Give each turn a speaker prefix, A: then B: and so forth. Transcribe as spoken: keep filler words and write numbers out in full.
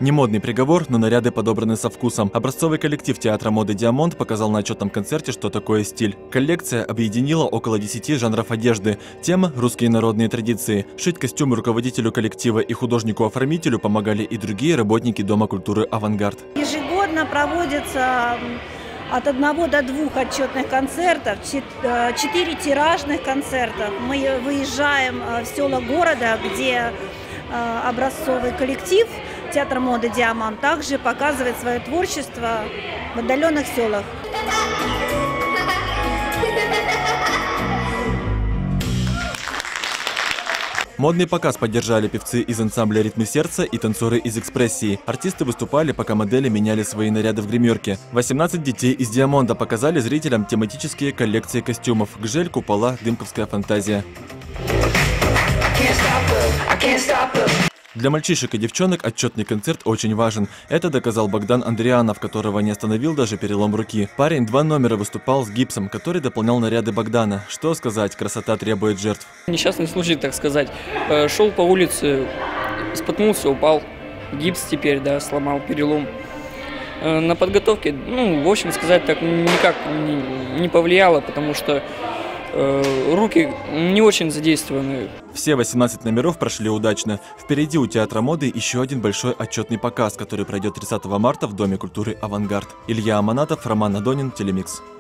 A: Не модный приговор, но наряды подобраны со вкусом. Образцовый коллектив театра моды «Диамонт» показал на отчетном концерте, что такое стиль. Коллекция объединила около десяти жанров одежды. Тема – русские народные традиции. Шить костюмы руководителю коллектива и художнику-оформителю помогали и другие работники Дома культуры «Авангард».
B: Ежегодно проводится от одного до двух отчетных концертов, четыре тиражных концертов. Мы выезжаем в села города, где образцовый коллектив театра моды «Диамонт» также показывает свое творчество в отдаленных селах.
A: Модный показ поддержали певцы из ансамбля «Ритмы сердца» и танцоры из «Экспрессии». Артисты выступали, пока модели меняли свои наряды в гримерке. восемнадцать детей из «Диамонда» показали зрителям тематические коллекции костюмов: гжель, купола, дымковская фантазия. Для мальчишек и девчонок отчетный концерт очень важен. Это доказал Богдан Андрианов, которого не остановил даже перелом руки. Парень два номера выступал с гипсом, который дополнял наряды Богдана. Что сказать, красота требует жертв.
C: Несчастный случай, так сказать. Шел по улице, споткнулся, упал. Гипс теперь, да, сломал, перелом. На подготовке, ну, в общем сказать, так никак не повлияло, потому что руки не очень задействованы.
A: Все восемнадцать номеров прошли удачно. Впереди у театра моды еще один большой отчетный показ, который пройдет тридцатого марта в Доме культуры «Авангард». Илья Аманатов, Роман Адонин, Телемикс.